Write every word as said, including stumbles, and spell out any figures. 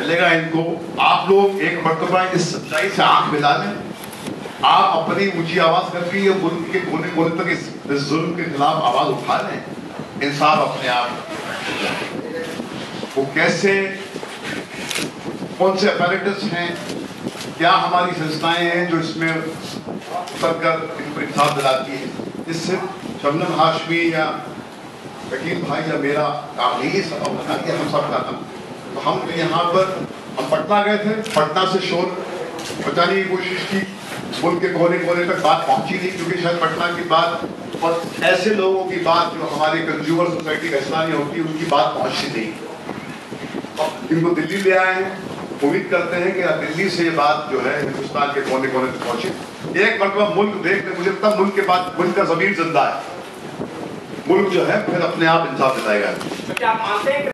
मिलेगा इनको। आप लोग एक मर्तबा इस सच्चाई से आंख मिला लें, आप अपनी ऊंची आवाज करके ये मुल्क के कोने कोने तक इस, इस जुल्म के खिलाफ आवाज उठा लें, इंसाफ अपने आप। वो कैसे, कौन से अपैरेटस हैं, क्या हमारी संस्थाएं हैं जो इसमें उतर कर इनको इंसाफ दिलाती है। इससे शबनम हाशमी या वकील भाई या मेरा काम नहीं, सब हम सब का काम। तो हम यहाँ पर हम पटना गए थे, पटना से शोर बचाने की कोशिश की, मुल्क के कोने कोने तक बात पहुंची नहीं, क्योंकि शायद पटना की बात और ऐसे लोगों की बात जो हमारे कंज्यूमर सोसाइटी का हिस्सा नहीं होती, उनकी बात पहुंचती नहीं। अब इनको दिल्ली ले आए हैं, उम्मीद करते हैं कि दिल्ली से ये बात जो है हिंदुस्तान के कोने कोने तक पहुंचे। एक मतलब मुल्क देखने, मुझे लगता है मुल्क के बाद मुल्क का ज़मीर जिंदा है, मुल्क जो है फिर अपने आप इंसाफ दिलाएगा। क्या आप मानते हैं